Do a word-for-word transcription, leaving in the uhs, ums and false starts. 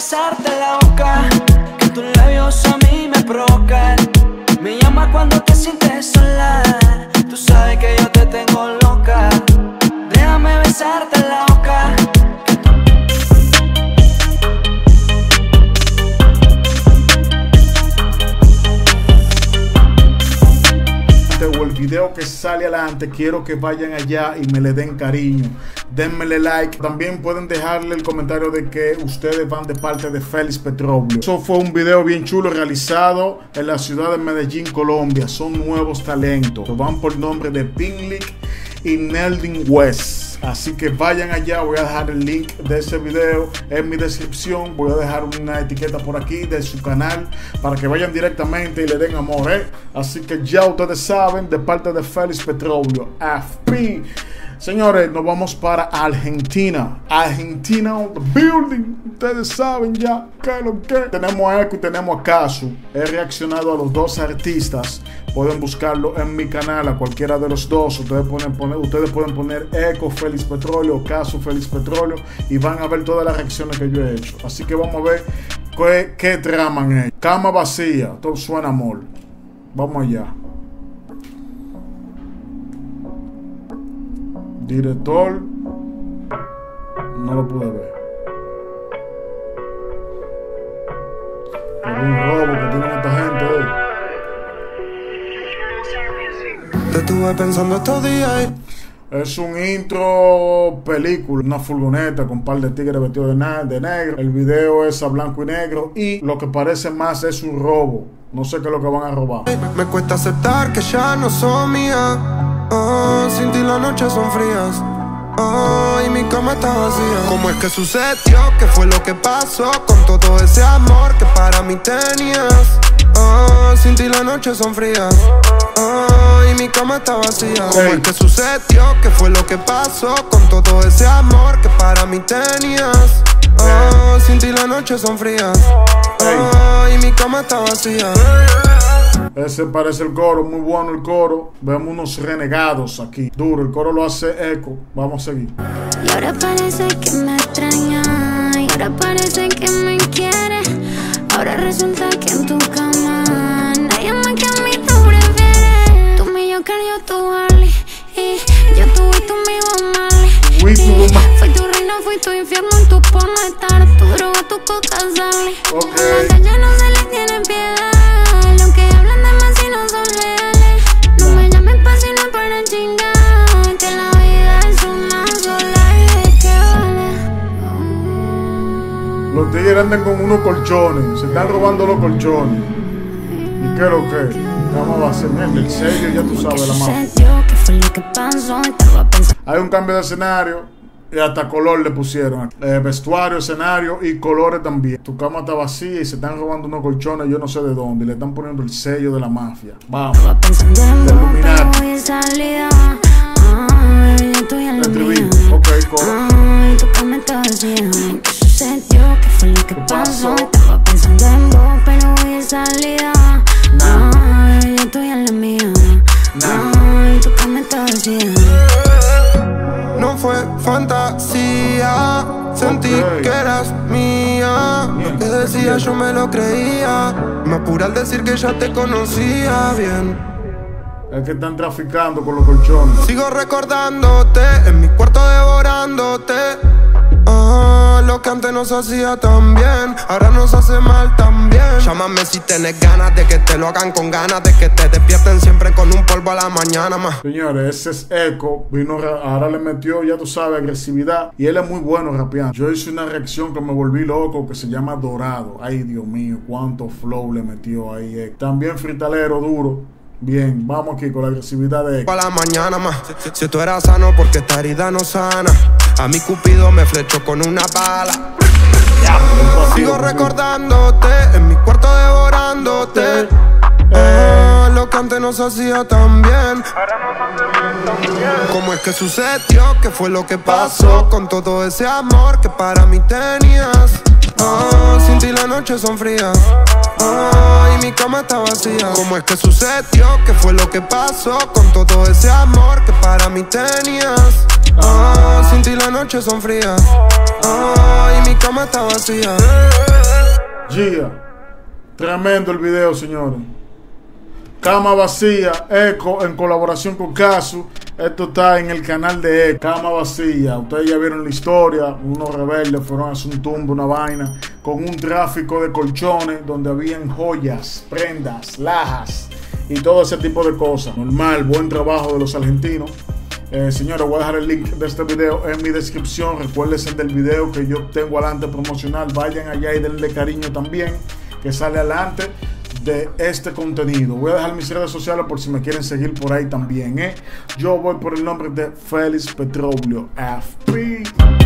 besarte la boca, que tus labios a mí me provocan. Me llama cuando te sientes sola, tú sabes que yo te tengo loca. Déjame besarte la boca. O el video que sale adelante, quiero que vayan allá y me le den cariño, denmele like. También pueden dejarle el comentario de que ustedes van de parte de Félix Petróleo. Eso fue un video bien chulo realizado en la ciudad de Medellín, Colombia. Son nuevos talentos, van por nombre de Pinlick y Neldin West. Así que vayan allá, voy a dejar el link de ese video en mi descripción. Voy a dejar una etiqueta por aquí de su canal para que vayan directamente y le den amor, ¿eh? Así que ya ustedes saben, de parte de Félix Petróleo, F P. Señores, nos vamos para Argentina. Argentina on the building. Ustedes saben ya qué es lo que. Tenemos a Eco y tenemos a Casu. He reaccionado a los dos artistas. Pueden buscarlo en mi canal, a cualquiera de los dos. Ustedes pueden poner, ustedes pueden poner Eco Félix Petróleo, Casu Félix Petróleo, y van a ver todas las reacciones que yo he hecho. Así que vamos a ver qué, qué traman ellos. Cama vacía, todo suena amor. Vamos allá. Director, no lo pude ver. Es un robo que tienen esta gente hoy. Te estuve pensando estos días. Es un intro película, una furgoneta con un par de tigres vestidos de, de negro. El video es a blanco y negro y lo que parece más es un robo. No sé qué es lo que van a robar. Me cuesta aceptar que ya no son mías. Oh, sin ti las noches son frías. Oh, y mi cama está vacía. ¿Cómo es que sucedió? ¿Qué fue lo que pasó con todo ese amor que para mí tenías? Oh, sin ti las noches son frías. Oh, y mi cama está vacía. ¿Cómo es que sucedió? ¿Qué fue lo que pasó con todo ese amor que para mí tenías? Oh, sin ti las noches son frías. Oh, y mi cama está vacía. Ese parece el coro, muy bueno el coro. Vemos unos renegados aquí. Duro, el coro lo hace Eco. Vamos a seguir. Y ahora parece que me extraña, y ahora parece que me quiere. Ahora resulta que en tu cama nadie más que a mí tú prefieres. Tú mi Joker, yo tu Harley, y yo tu y tú mi Bob Marley. Fui tu, fui tu reino, fui tu infierno, y tu porno estar, tu droga, tu coca, Sally. Okay. A la calle no se le tiene piedad. Lo que hablan de más si no son reales. No me llamen pa' si no para chingar, que la vida es una sola y de qué vale. Los tigres andan con unos colchones. Se están robando los colchones. ¿Y qué es lo que? Vamos a hacer el sello, ya tú sabes la mano. Hay un cambio de escenario. Y hasta color le pusieron. Eh, vestuario, escenario y colores también. Tu cama está vacía y se están robando unos colchones, yo no sé de dónde. Y le están poniendo el sello de la mafia. Vamos. De Illuminati. Ok, corre. Tu cama está vacía. ¿Qué sucedió? ¿Qué fue lo que pasó? Estaba pensando en vos, pero hoy es salida. Ay, yo estoy en la mía. Ay, tu cama está vacía. No fue fantasía, sentí okay. que eras mía. Lo que decía yo me lo creía. Me apura al decir que ya te conocía bien. Es que están traficando con los colchones. Sigo recordándote, en mi cuarto devorándote. Ah, lo que antes nos hacía tan bien, ahora nos hace mal también. Llámame si tenés ganas de que te lo hagan con ganas, de que te despierten siempre con un polvo a la mañana más. Señores, ese es Eco. Vino, ahora le metió, ya tú sabes, agresividad. Y él es muy bueno rapeando. Yo hice una reacción que me volví loco, que se llama Dorado. Ay, Dios mío, cuánto flow le metió ahí Eco. También fritalero duro. Bien, vamos aquí con la agresividad de Eco. A la mañana más. Si, si tú eras sano, porque esta herida no sana. A mi Cupido me flechó con una bala. Sigo recordándote, en mi cuarto devorándote. Ah, lo que antes nos hacía tan bien, ahora nos hace mal también. ¿Cómo es que sucedió? ¿Qué fue lo que pasó con todo ese amor que para mí tenías? Ah, sin ti las noches son frías. Ah, y mi cama está vacía. ¿Cómo es que sucedió? ¿Qué fue lo que pasó con todo ese amor que para mí tenías? Oh, sin ti las noches son frías. Oh, y mi cama está vacía. Yeah. Tremendo el video, señores. Cama vacía, Eco en colaboración con Casu. Esto está en el canal de Eco. Cama vacía. Ustedes ya vieron la historia. Unos rebeldes fueron a hacer un tumbo, una vaina, con un tráfico de colchones donde habían joyas, prendas, lajas y todo ese tipo de cosas. Normal, buen trabajo de los argentinos. Eh, señores, voy a dejar el link de este video en mi descripción. Recuérdense del video que yo tengo adelante promocional. Vayan allá y denle cariño también, que sale adelante de este contenido. Voy a dejar mis redes sociales por si me quieren seguir por ahí también, ¿eh? Yo voy por el nombre de Félix Petróleo F P.